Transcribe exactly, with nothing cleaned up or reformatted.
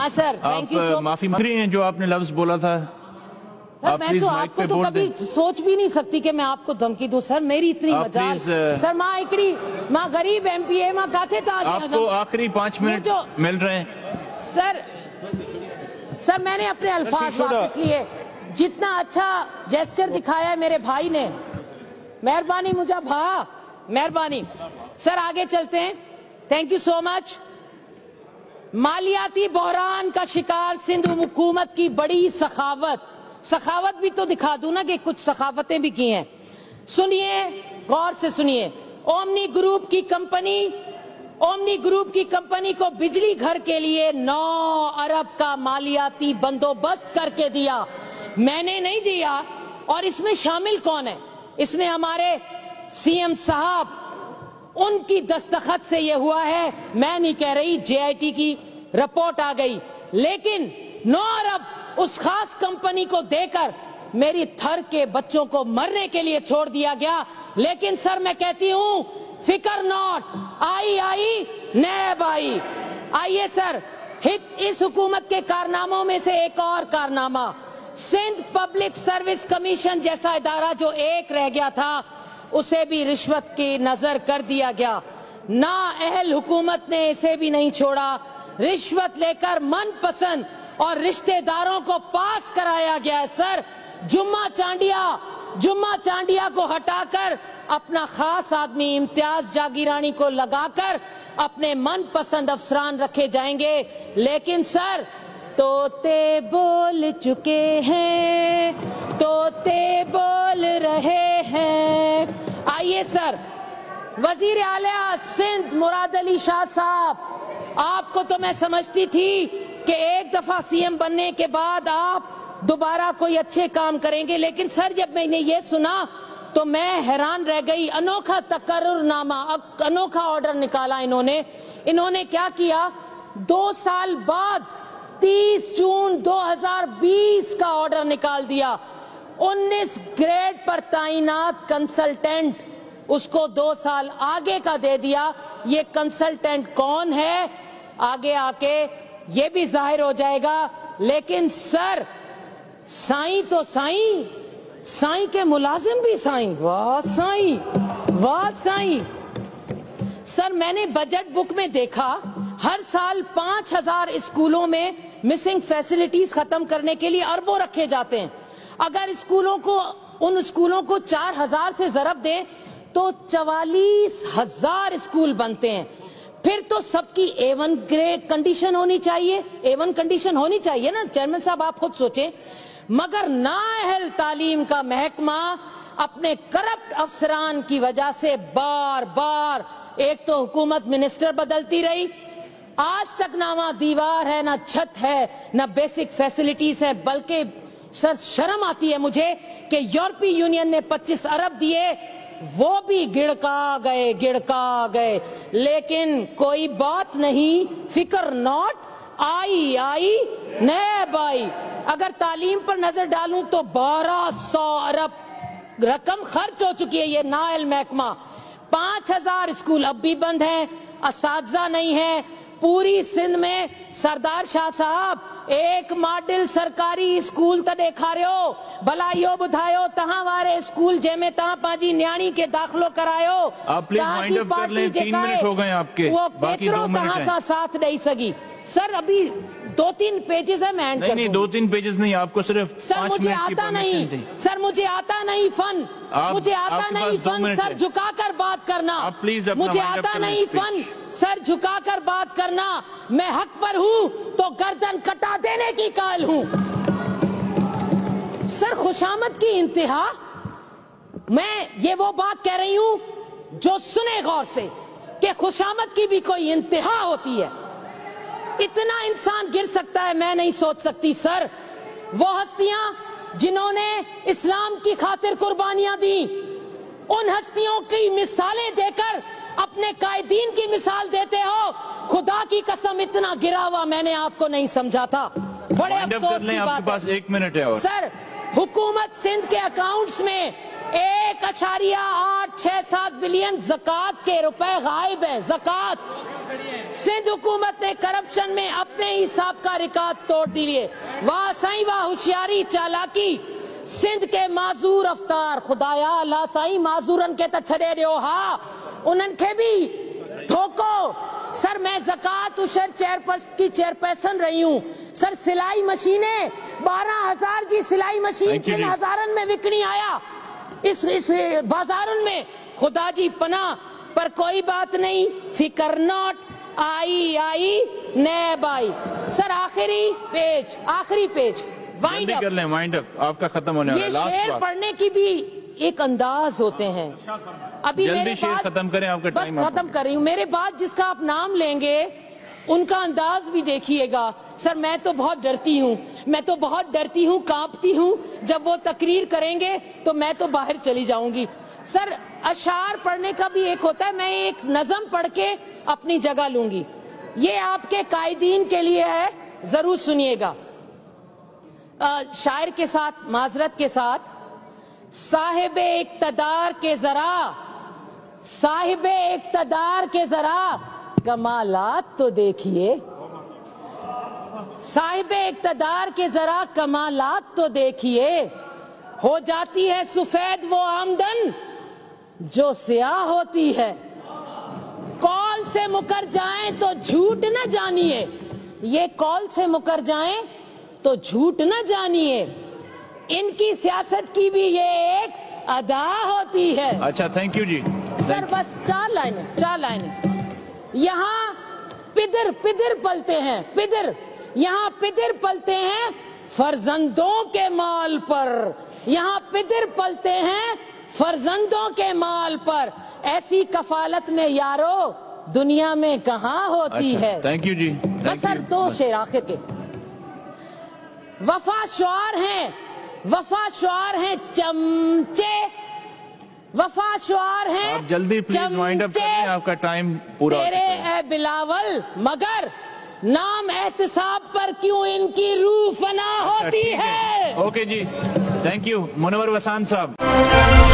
ہاں سر، آپ معافی مانگ رہی ہیں جو آپ نے لفظ بولا تھا؟ سر میں تو آپ کو تو کبھی سوچ بھی نہیں سکتی کہ میں آپ کو دھمکی دوں سر، میری اتنی مجال سر، ماں اکڑی ماں غریب ایم پی اے ماں کہتے تھا آپ کو آخری پانچ منٹ مل رہے ہیں سر۔ سر میں نے اپنے الفاظ واپس لیے، جتنا اچھا جیسچر دکھایا ہے میرے بھائی نے، مہربانی مجھے بھا مہربانی سر آگے چلتے ہیں۔ Thank you so much. مالیاتی بحران کا شکار سندھ حکومت کی بڑی سخاوت، سخاوت بھی تو دکھا دوں نا کہ کچھ سخاوتیں بھی کی ہیں۔ سنیے غور سے سنیے، اومنی گروپ کی کمپنی اومنی گروپ کی کمپنی کو بجلی گھر کے لیے نو ارب کا مالیاتی بندوبست کر کے دیا، میں نے نہیں دیا۔ اور اس میں شامل کون ہے؟ اس میں ہمارے سی ایم صاحب، ان کی دستخط سے یہ ہوا ہے، میں نہیں کہہ رہی، جے آئی ٹی کی رپورٹ آ گئی۔ لیکن نو ارب اس خاص کمپنی کو دے کر میری تھر کے بچوں کو مرنے کے لیے چھوڑ دیا گیا۔ لیکن سر میں کہتی ہوں فکر ناٹ، آئی آئی نیب آئی۔ آئیے سر، اس حکومت کے کارناموں میں سے ایک اور کارنامہ، سندھ پبلک سروس کمیشن جیسا ادارہ جو ایک رہ گیا تھا، اسے بھی رشوت کی نظر کر دیا گیا۔ نااہل حکومت نے اسے بھی نہیں چھوڑا، رشوت لے کر من پسند اور رشتہ داروں کو پاس کرایا گیا ہے۔ سر جمعہ چانڈیا جمعہ چانڈیا کو ہٹا کر اپنا خاص آدمی امتیاز جاگیرانی کو لگا کر اپنے من پسند افسران رکھے جائیں گے۔ لیکن سر طوطے بول چکے ہیں، طوطے بول رہے ہیں۔ آئیے سر، وزیر اعلیٰ سندھ مراد علی شاہ صاحب، آپ کو تو میں سمجھتی تھی کہ ایک دفعہ سی ایم بننے کے بعد آپ دوبارہ کوئی اچھے کام کریں گے، لیکن سر جب میں نے یہ سنا تو میں حیران رہ گئی۔ انوکھا تقرر نامہ، انوکھا آرڈر نکالا انہوں نے انہوں نے کیا کیا؟ دو سال بعد تیس جون دو ہزار بیس کا آرڈر نکال دیا، انیس گریڈ پر تعینات کنسلٹنٹ، اس کو دو سال آگے کا دے دیا۔ یہ کنسلٹنٹ کون ہے آگے آ کے یہ بھی ظاہر ہو جائے گا۔ لیکن سر سائیں تو سائیں، سائیں کے ملازم بھی سائیں، واہ سائیں واہ سائیں۔ سر میں نے بجٹ بک میں دیکھا ہر سال پانچ ہزار اسکولوں میں مسنگ فیسلٹیز ختم کرنے کے لیے اربوں رکھے جاتے ہیں۔ اگر اسکولوں کو ان اسکولوں کو چار ہزار سے ضرب دیں تو چوالیس ہزار اسکول بنتے ہیں۔ پھر تو سب کی اے ون گریڈ کنڈیشن ہونی چاہیے، اے ون کنڈیشن ہونی چاہیے نا چیئرمین صاحب، آپ خود سوچیں۔ مگر نااہل تعلیم کا محکمہ اپنے کرپٹ افسران کی وجہ سے بار بار، ایک تو حکومت منسٹر بدلتی رہی، آج تک نہ وہاں دیوار ہے، نہ چھت ہے، نہ بیسک فیسلٹیز ہے، بلکہ سر شرم آتی ہے مجھے کہ یورپی یونین نے پچیس ارب دیے، وہ بھی گڑکا گئے گڑکا گئے لیکن کوئی بات نہیں، فکر ناٹ، آئی آئی نیب آئی۔ اگر تعلیم پر نظر ڈالوں تو بارہ سو ارب رقم خرچ ہو چکی ہے یہ نااہل محکمہ۔ پانچ ہزار اسکول اب بھی بند ہیں، اساتذہ نہیں ہیں۔ پوری سندھ میں سردار شاہ صاحب ایک ماڈل سرکاری اسکول تا دیکھا رہے ہو، بلائیو بدھائیو تہاں وارے اسکول جے میں تہاں پانچی نیانی کے داخلو کرائیو، آپ پلیز مائنڈ اپ کر لیں، تین منٹ ہو گئے آپ کے، باقی دو منٹ ہیں۔ تہاں ساتھ نہیں سگی۔ سر ابھی دو تین پیجز ہے، میں اینڈ کر دوں۔ نہیں دو تین پیجز نہیں، آپ کو صرف سر مجھے آتا نہیں، سر مجھے آتا نہیں فن، مجھے آتا نہیں فن سر جھکا کر بات کرنا، مجھے آتا نہیں فن سر جھکا کر بات کرنا۔ میں حق پر ہوں تو گردن کٹا دینے کی قائل ہوں۔ سر خوشامد کی انتہا، میں یہ وہ بات کہہ رہی ہوں جو سنے غور سے کہ خوشامد کی بھی کوئی انتہا ہوتی ہے۔ اتنا انسان گر سکتا ہے میں نہیں سوچ سکتی سر۔ وہ ہستیاں جنہوں نے اسلام کی خاطر قربانیاں دیں، ان ہستیوں کی مثالیں دے کر اپنے قائدین کی مثال دیتے ہو۔ خدا کی قسم اتنا گرا ہوا میں نے آپ کو نہیں سمجھا تھا، بڑے افسوس کی بات ہے۔ ایک منٹ ہے اور سر حکومت سندھ کے اکاؤنٹس میں एक अशारिया आठ छह सात बिलियन ज़कात के रुपए गायब हैं। ज़कात सिंध हुकूमत ने करप्शन में अपने हिसाब का रिकॉर्ड तोड़ दिए। वाह साईं वाह होशियारी चालाकी सिंध के माजूर अफ्तार। खुदाया अल्लाह साईं माजूरन के त छड़े रहो हा उन्हनि खे भी धोको। सर मैं ज़कात उशर चेयरपर्सन की चेयरपर्सन रही हूँ। सर सिलाई मशीनें बारह हजार जी सिलाई मशीन किन हजारन में विकणी आया इस इस बाजारन में। खुदा जी पना पर कोई बात नहीं फिकर नॉट आई आई नैब आई। सर आखिरी पेज आखिरी पेज वाइंड अप कर लें, वाइंड अप आपका खत्म होने वाला है। ये शेर पढ़ने की भी एक अंदाज होते हैं। अभी जल्दी शेर खत्म करें, आपका टाइम बस खत्म कर रही हूँ। मेरे बाद जिसका आप नाम लेंगे उनका अंदाज भी देखिएगा। सर मैं तो बहुत डरती हूँ, मैं तो बहुत डरती हूँ, कांपती हूँ। जब वो तकरीर करेंगे तो मैं तो बाहर चली जाऊंगी। सर अशार पढ़ने का भी एक होता है, मैं एक नज़म पढ़ के अपनी जगह लूंगी। ये आपके कायदीन के लिए है, जरूर सुनिएगा। शायर के साथ माजरत के साथ, साहिबे इक्तदार के जरा साहिबे इक्तदार के जरा कमालात तो देखिए। साहिबे इक्तदार के जरा कमालात तो देखिए। हो जाती है सफेद वो आमदन जो स्याह होती है। कॉल से मुकर जाएं तो झूठ न जानिए। ये कॉल से मुकर जाएं तो झूठ न जानिए। इनकी सियासत की भी ये एक अदा होती है। अच्छा थैंक यू जी। सर बस चार लाइनें चार लाइनें। यहाँ पिदर पिदर पलते हैं पिदर यहाँ पिदर पलते हैं फर्जंदों के माल पर। यहाँ पिदर पलते हैं फर्जंदों के माल पर। ऐसी कफालत में यारो दुनिया में कहाँ होती अच्छा, है। थैंक यू जी। बस सर दो शेर आखिर के। वफा शुआर हैं वफा शुआर हैं चमचे। वफा शुआर हैं आप जल्दी प्लीज वाइंड अप करें, आपका टाइम पूरा। तेरे ए बिलावल मगर नाम एहतिसाब पर क्यों इनकी रूह फना होती है। ओके जी थैंक यू मुनव्वर वसान साहब।